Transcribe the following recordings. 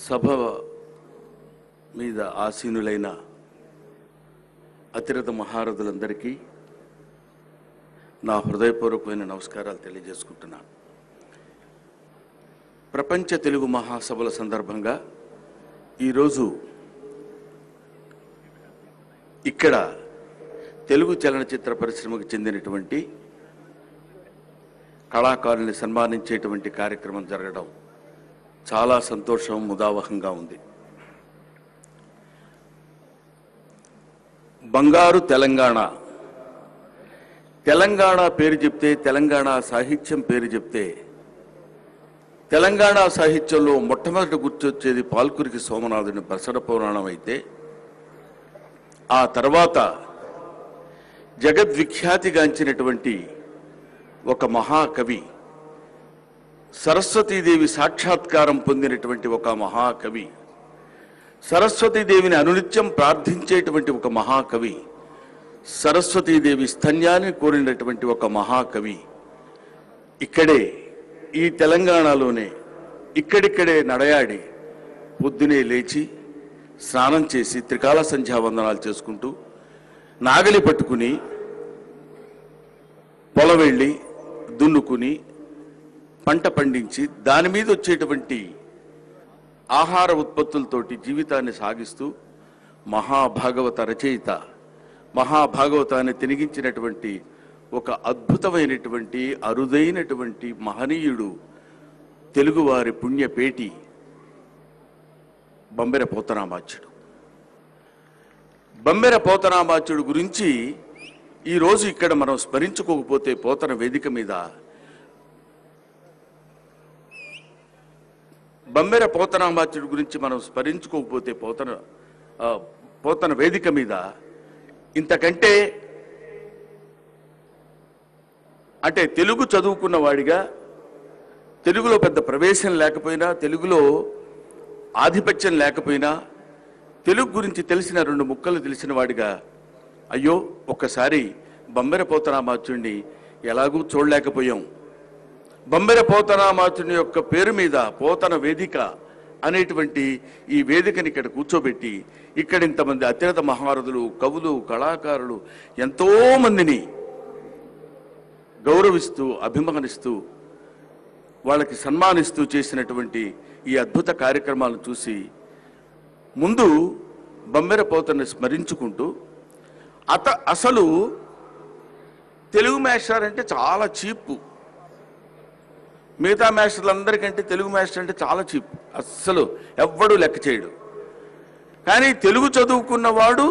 సభ మీద ఆసీనులైన అతిరథ మహారథులందరికీ నా హృదయపూర్వకమైన నమస్కారాలు తెలియజేసుకుంటున్నాను. ప్రపంచ తెలుగు మహాసభల సందర్భంగా ఈరోజు ఇక్కడ తెలుగు చలనచిత్ర పరిశ్రమకు చెందినటువంటి కళాకారుల్ని సన్మానించేటువంటి కార్యక్రమం జరగడం చాలా సంతోషం, ముదావహంగా ఉంది. బంగారు తెలంగాణ, తెలంగాణ పేరు చెప్తే, తెలంగాణ సాహిత్యం పేరు చెప్తే, తెలంగాణ సాహిత్యంలో మొట్టమొదటి గుర్తొచ్చేది పాల్కురికి సోమనాథుని బసర పురాణం అయితే, ఆ తర్వాత జగద్విఖ్యాతిగాంచినటువంటి ఒక మహాకవి, సరస్వతీదేవి సాక్షాత్కారం పొందినటువంటి ఒక మహాకవి, సరస్వతీదేవిని అనునిత్యం ప్రార్థించేటువంటి ఒక మహాకవి, సరస్వతీదేవి స్తన్యాన్ని కోరినటువంటి ఒక మహాకవి ఇక్కడే ఈ తెలంగాణలోనే ఇక్కడిక్కడే నడయాడి పొద్దునే లేచి స్నానం చేసి త్రికాల సంధ్యావందనాలు చేసుకుంటూ నాగలి పట్టుకుని పొలం వెళ్ళి దున్నుకుని పంట పండించి దాని మీద వచ్చేటువంటి ఆహార ఉత్పత్తులతోటి జీవితాన్ని సాగిస్తూ మహాభాగవత రచయిత, మహాభాగవతాన్ని తినిగించినటువంటి ఒక అద్భుతమైనటువంటి అరుదైనటువంటి మహనీయుడు, తెలుగువారి పుణ్యపేటి బమ్మెర పోతనామాచ్యుడు. బమ్మెర పోతనామాచ్యుడు గురించి ఈరోజు ఇక్కడ మనం స్మరించుకోకపోతే, పోతన వేదిక మీద బమ్మెర పోతనామాచ్యుడి గురించి మనం స్మరించుకోకపోతే, పోతన వేదిక మీద ఇంతకంటే అంటే తెలుగు చదువుకున్న వాడిగా, తెలుగులో పెద్ద ప్రవేశం లేకపోయినా, తెలుగులో ఆధిపత్యం లేకపోయినా, తెలుగు గురించి తెలిసిన రెండు ముక్కలు తెలిసిన వాడిగా, అయ్యో ఒక్కసారి బమ్మెర పోతనామాచ్యుడిని ఎలాగూ చూడలేకపోయాం, బమ్మెర పోతనామాచ్యుని యొక్క పేరు మీద పోతన వేదిక అనేటువంటి ఈ వేదికని ఇక్కడ కూర్చోబెట్టి, ఇక్కడ ఇంతమంది అత్యధిక మహారథులు, కవులు, కళాకారులు ఎంతోమందిని గౌరవిస్తూ, అభిమానిస్తూ, వాళ్ళకి సన్మానిస్తూ చేసినటువంటి ఈ అద్భుత కార్యక్రమాలను చూసి ముందు బమ్మెర పోతని స్మరించుకుంటూ, అసలు తెలుగు మాస్టర్ అంటే చాలా చీప్, మిగతా మాస్టర్లందరికంటే తెలుగు మాస్టర్ అంటే చాలా చీప్, అస్సలు ఎవ్వడూ లెక్క చేయడు. కానీ తెలుగు చదువుకున్నవాడు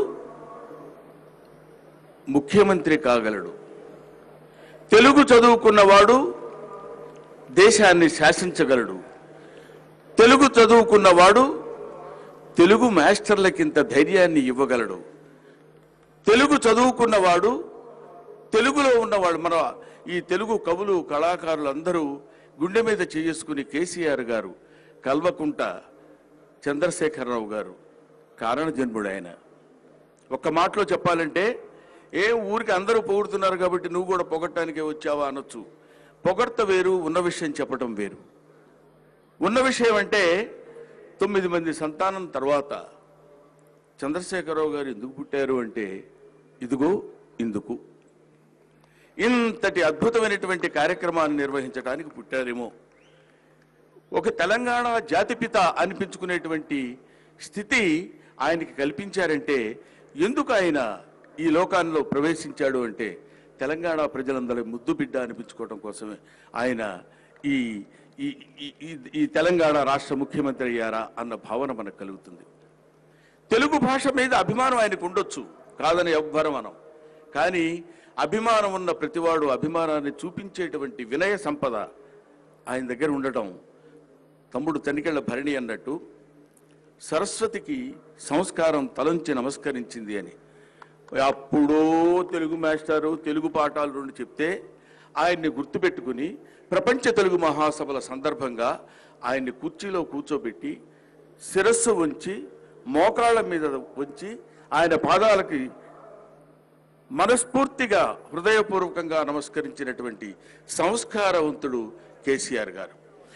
ముఖ్యమంత్రి కాగలడు, తెలుగు చదువుకున్నవాడు దేశాన్ని శాసించగలడు, తెలుగు చదువుకున్నవాడు తెలుగు మాస్టర్లకింత ధైర్యాన్ని ఇవ్వగలడు, తెలుగు చదువుకున్నవాడు, తెలుగులో ఉన్నవాడు, మన ఈ తెలుగు కవులు, కళాకారులు అందరూ గుండె మీద చేసుకుని కేసీఆర్ గారు, కల్వకుంట చంద్రశేఖరరావు గారు కారణజన్ముడు ఆయన. ఒక్క మాటలో చెప్పాలంటే, ఊరికి అందరూ పొగుడుతున్నారు కాబట్టి నువ్వు కూడా పొగట్టడానికే వచ్చావా అనొచ్చు. పొగడ్త వేరు, ఉన్న విషయం చెప్పటం వేరు. ఉన్న విషయం అంటే 9 మంది సంతానం తర్వాత చంద్రశేఖరరావు గారు ఎందుకు పుట్టారు అంటే, ఇదిగో ఇందుకు, ఇంతటి అద్భుతమైనటువంటి కార్యక్రమాన్ని నిర్వహించడానికి పుట్టారేమో. ఒక తెలంగాణ జాతిపిత అనిపించుకునేటువంటి స్థితి ఆయనకి కల్పించారంటే, ఎందుకు ఆయన ఈ లోకాల్లో ప్రవేశించాడు అంటే, తెలంగాణ ప్రజలందరి ముద్దు బిడ్డ అనిపించుకోవడం కోసమే ఆయన ఈ ఈ తెలంగాణ రాష్ట్ర ముఖ్యమంత్రి అయ్యారా అన్న భావన మనకు కలుగుతుంది. తెలుగు భాష మీద అభిమానం ఆయనకు ఉండొచ్చు, కాదని ఎవ్వరం అనం. కానీ అభిమానం ఉన్న ప్రతివాడు అభిమానాన్ని చూపించేటువంటి వినయ సంపద ఆయన దగ్గర ఉండటం, తమ్ముడు తనికెళ్ల భరణి అన్నట్టు, సరస్వతికి సంస్కారం తలంచి నమస్కరించింది అని. అప్పుడో తెలుగు మాస్టారు తెలుగు పాఠాలు 2 చెప్తే ఆయన్ని గుర్తుపెట్టుకుని ప్రపంచ తెలుగు మహాసభల సందర్భంగా ఆయన్ని కుర్చీలో కూర్చోబెట్టి శిరస్సు ఉంచి మోకాళ్ళ మీద ఉంచి ఆయన పాదాలకి మనస్ఫూర్తిగా హృదయపూర్వకంగా నమస్కరించినటువంటి సంస్కారవంతుడు కేసీఆర్ గారు.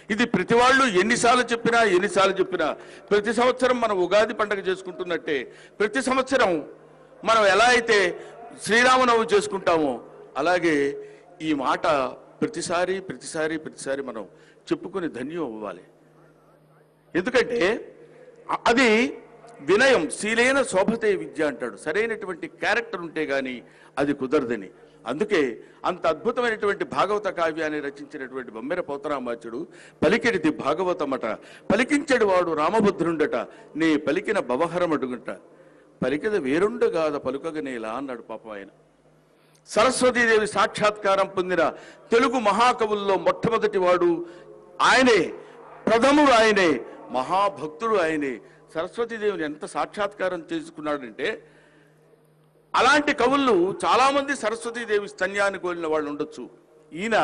ఇది ప్రతి వాళ్ళు ఎన్నిసార్లు చెప్పినా ప్రతి సంవత్సరం మనం ఉగాది పండుగ చేసుకుంటున్నట్టే ప్రతి సంవత్సరం మనం ఎలా అయితే శ్రీరామనవమి చేసుకుంటామో అలాగే ఈ మాట ప్రతిసారి మనం చెప్పుకుని ధన్యం అవ్వాలి. ఎందుకంటే అది వినయం, శీలైన శోభతే విద్య అంటాడు. సరైనటువంటి క్యారెక్టర్ ఉంటే గాని అది కుదరదని. అందుకే అంత అద్భుతమైనటువంటి భాగవత కావ్యాన్ని రచించినటువంటి బమ్మెర పోతరామాచుడు పలికెడిది భాగవతమట, పలికించడు వాడు రామభద్రుండట, నే పలికిన భవహరమడుగుంట, పలికిద వేరుండగాద పలుకగనేలా అన్నాడు పాపం ఆయన. సరస్వతీదేవి సాక్షాత్కారం పొందిన తెలుగు మహాకవుల్లో మొట్టమొదటి వాడు ఆయనే, ప్రథముడు ఆయనే, మహాభక్తుడు ఆయనే. సరస్వతీదేవిని ఎంత సాక్షాత్కారం చేసుకున్నాడంటే అలాంటి కవులు చాలా మంది సరస్వతీదేవి స్తన్యాన్ని కోరిన వాళ్ళు ఉండొచ్చు. ఈయన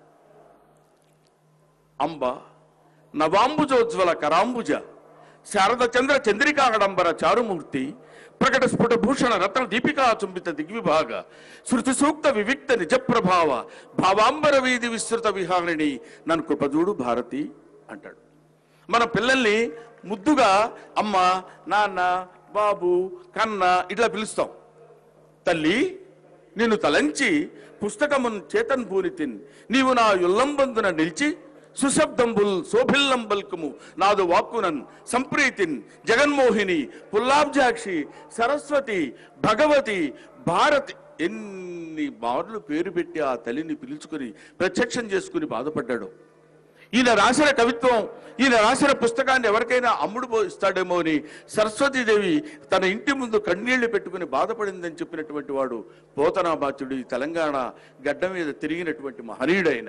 అంబ నవాంబుజోజ్వల కరాంబుజ శారద చంద్ర చంద్రికాగడంబర చారుమూర్తి ప్రకట స్ఫుట భూషణ రత్న దీపికా చుంబిత దిగ్విభాగ శృతి సూక్త వివిక్త నిజ ప్రభావ భావాంబర వీధి విస్తృత విహారిణి నన్ను కృపజూడు భారతి అంటాడు. మన పిల్లల్ని ముద్దుగా అమ్మ, నాన్న, బాబు, కన్న ఇట్లా పిలుస్తాం. తల్లి నిన్ను తలంచి పుస్తకమున్ చేతన్ పూనితిన్ నీవు నా యుల్లంబందున నిలిచి సుశబ్దంబుల్ శోభిల్లంబల్కుము నాదు వాక్కునన్ సంప్రీతిన్ జగన్మోహిని పుల్లాబ్జాక్షి సరస్వతి భగవతి భారతి ఎన్ని మార్లు పేరు పెట్టి ఆ తల్లిని పిలుచుకుని ప్రత్యక్షం చేసుకుని బాధపడ్డాడు. ఈయన రాసిన కవిత్వం, ఈయన రాసిన పుస్తకాన్ని ఎవరికైనా అమ్ముడు ఇస్తాడేమో అని సరస్వతీదేవి తన ఇంటి ముందు కన్నీళ్లు పెట్టుకుని బాధపడిందని చెప్పినటువంటి వాడు పోతనామాచుడు. తెలంగాణ గడ్డ మీద తిరిగినటువంటి మహనీయుడైన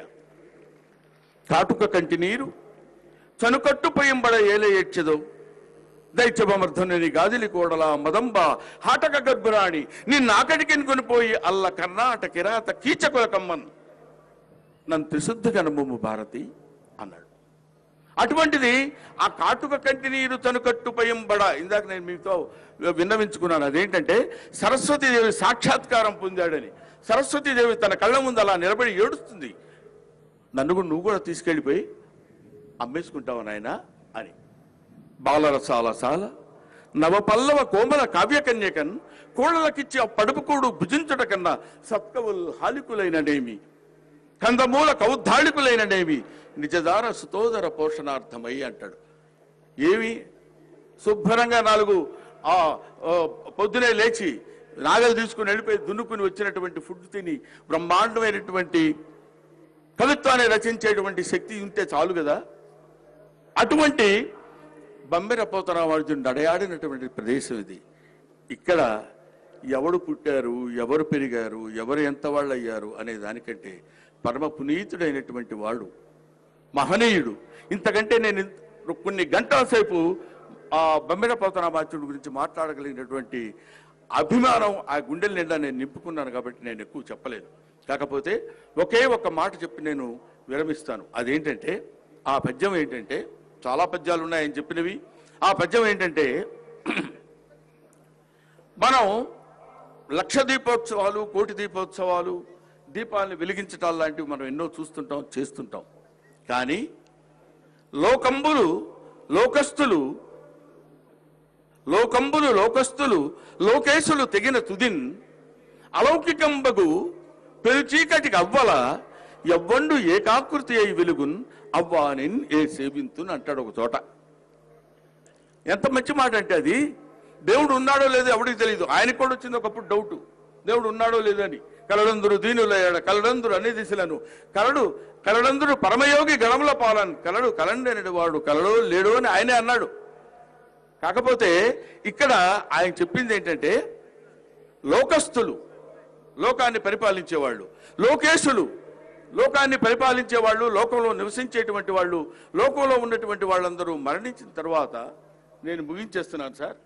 కాటుక కంటి నీరు చనుకట్టు పొయ్యంబడ ఏలే ఏడ్చెదో దైత్యమర్ధనుని గాదిలి కోడల మదంబ హాటక గర్భురాణి నిన్నాకటికిని కొనిపోయి అల్ల కర్ణాట కిరాత కీచకుల కమ్మన్ నన్ను త్రిశుద్ధిగా నమ్ము భారతి అన్నాడు. అటువంటిది ఆ కాటుక కంటి నీరు తనుకట్టు పయంబడ ఇందాక నేను మీతో విన్నవించుకున్నాను. అదేంటంటే సరస్వతీదేవి సాక్షాత్కారం పొందాడని. సరస్వతీదేవి తన కళ్ళ ముందు అలా నిలబడి ఏడుస్తుంది, నువ్వు కూడా తీసుకెళ్ళిపోయి అమ్మేసుకుంటావు నాయనా అని. బాలరసాలసాల నవపల్లవ కోమల కావ్యకన్యకన్ కోళ్ళకిచ్చి ఆ పడుపుకోడు భుజించుట కన్నా సత్కవుల్ హాలికులైననేమి కందమూల కౌద్ధాళికులైననేమి నిజదార సుతోదర పోషణార్థమై అంటాడు. ఏమి శుభ్రంగా పొద్దునే లేచి నాగలు తీసుకుని వెళ్ళిపోయి దున్నుకుని వచ్చినటువంటి ఫుడ్ తిని బ్రహ్మాండమైనటువంటి కవిత్వాన్ని రచించేటువంటి శక్తి ఉంటే చాలు కదా. అటువంటి బమ్మెర పోతరామాచుడు నడయాడినటువంటి ప్రదేశం ఇది. ఇక్కడ ఎవడు పుట్టారు, ఎవరు పెరిగారు, ఎవరు ఎంత వాళ్ళు అయ్యారు అనే దానికంటే పరమ పునీతుడైనటువంటి వాడు, మహనీయుడు. ఇంతకంటే నేను కొన్ని గంటల సేపు ఆ బమ్మెర పోతరామాచుడు గురించి మాట్లాడగలిగినటువంటి అభిమానం ఆ గుండెల నిండా నేను నింపుకున్నాను కాబట్టి నేను ఎక్కువ చెప్పలేను. కాకపోతే ఒకే ఒక్క మాట చెప్పి నేను విరమిస్తాను. అదేంటంటే ఆ పద్యం ఏంటంటే, చాలా పద్యాలు ఉన్నాయని చెప్పినవి. ఆ పద్యం ఏంటంటే, మనం లక్ష దీపోత్సవాలు, కోటి దీపోత్సవాలు, దీపాలను వెలిగించటాలు లాంటివి మనం ఎన్నో చూస్తుంటాం, చేస్తుంటాం. కానీ లోకంబులు లోకస్తులు లోకేశులు తెగిన తుదిన్ అలౌకికంబగు పెరుచీకటికి అవ్వల ఎవ్వండు ఏకాకృతి అయి వెలుగున్ అవ్వానిన్ ఏ సేవింతున్ అంటాడు ఒక చోట. ఎంత మంచి మాట అంటే అది. దేవుడు ఉన్నాడో లేదో ఎవడికి తెలియదు. ఆయనకు కూడా వచ్చింది ఒకప్పుడు డౌట్, దేవుడు ఉన్నాడో లేదని. కలడందురు దీనులయ్యాడు కలడందురు అన్ని దిశలను కలడందురు పరమయోగి గణముల పాలన్ కలండనడు వాడు కలడో లేడో అని ఆయనే అన్నాడు. కాకపోతే ఇక్కడ ఆయన చెప్పింది ఏంటంటే, లోకస్తులు లోకాన్ని పరిపాలించేవాళ్ళు, లోకేశులు లోకాన్ని పరిపాలించేవాళ్ళు, లోకంలో నివసించేటువంటి వాళ్ళు, లోకంలో ఉన్నటువంటి వాళ్ళందరూ మరణించిన తర్వాత, నేను ముగించేస్తున్నాను sir.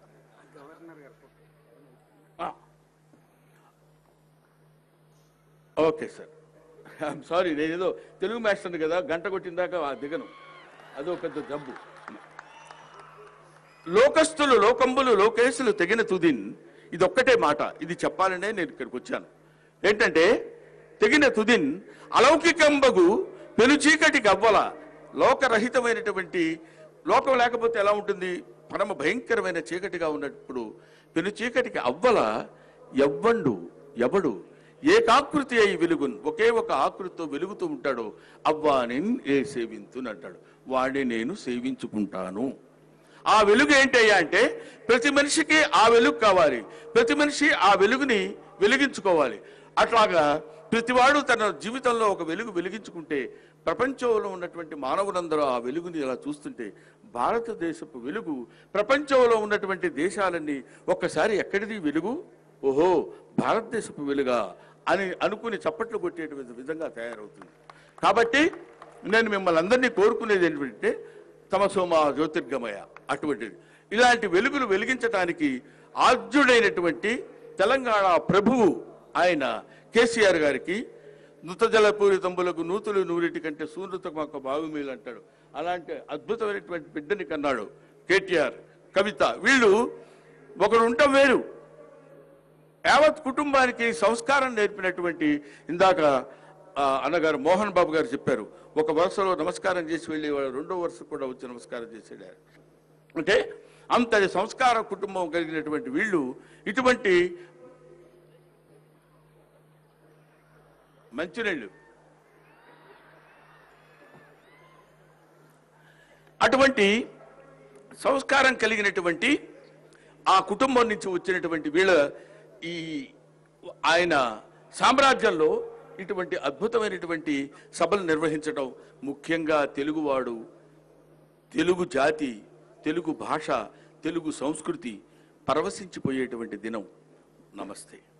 Okay sir, I'm sorry, నేను ఏదో తెలుగు మాస్టర్ని కదా, గంట కొట్టిన దాకా దిగను, అదో పెద్ద జబ్బు. లోకస్తులు లోకంబులు లోకేశులు తెగిన తుదిన్, ఇది ఒక్కటే మాట. ఇది చెప్పాలనే నేను ఇక్కడికి వచ్చాను. ఏంటంటే, తెగిన తుదిన్ అలౌకికంబగు పెనుచీకటికి అవ్వల లోకరహితమైనటువంటి, లోకం లేకపోతే ఎలా ఉంటుంది, పరమ భయంకరమైన చీకటిగా ఉన్నప్పుడు పెను చీకటికి అవ్వల ఎవడు ఏకాకృతి అయి వెలుగున్, ఒకే ఒక ఆకృతితో వెలుగుతూ ఉంటాడో అవ్వా నేను ఏ సేవింతుని అంటాడు. వాడిని నేను సేవించుకుంటాను. ఆ వెలుగు ఏంటయ్యా అంటే ప్రతి మనిషికి ఆ వెలుగు కావాలి, ప్రతి మనిషి ఆ వెలుగుని వెలిగించుకోవాలి. అట్లాగా ప్రతివాడు తన జీవితంలో ఒక వెలుగు వెలిగించుకుంటే ప్రపంచంలో ఉన్నటువంటి మానవులందరూ ఆ వెలుగుని ఇలా చూస్తుంటే భారతదేశపు వెలుగు ప్రపంచంలో ఉన్నటువంటి దేశాలన్నీ ఒక్కసారి ఎక్కడిది వెలుగు, ఓహో భారతదేశపు వెలుగా అని అనుకుని చప్పట్లు కొట్టేటువంటి విధంగా తయారవుతుంది. కాబట్టి నేను మిమ్మల్ని అందరినీ కోరుకునేది ఏంటంటే తమసోమా జ్యోతిర్గమయ, అటువంటిది ఇలాంటి వెలుగులు వెలిగించడానికి ఆద్యుడైనటువంటి తెలంగాణ ప్రభువు ఆయన కేసీఆర్ గారికి నృతజలపూరితంబులకు నూతులు నూరిటి కంటే సూనృతకు ఒక బాగుమీలు అంటాడు. అలాంటి అద్భుతమైనటువంటి బిడ్డని కన్నాడు కేటీఆర్, కవిత. వీళ్ళు ఒకరు ఉండటం వేరు, యావత్ కుటుంబానికి సంస్కారం నేర్పినటువంటి, ఇందాక అన్నగారు మోహన్ బాబు గారు చెప్పారు, ఒక వరుసలో నమస్కారం చేసి వెళ్ళేవాడు, రెండో వరుస కూడా వచ్చి నమస్కారం చేసేవాడు. అంటే అంతటి సంస్కార కుటుంబం కలిగినటువంటి వీళ్ళు ఇటువంటి మంచినీళ్ళు, అటువంటి సంస్కారం కలిగినటువంటి ఆ కుటుంబం నుంచి వచ్చినటువంటి వీళ్ళ ఈ ఆయన సామ్రాజ్యంలో ఇటువంటి అద్భుతమైనటువంటి సభలు నిర్వహించడం, ముఖ్యంగా తెలుగువాడు, తెలుగు జాతి, తెలుగు భాష, తెలుగు సంస్కృతి పరవశించిపోయేటువంటి దినం. నమస్తే.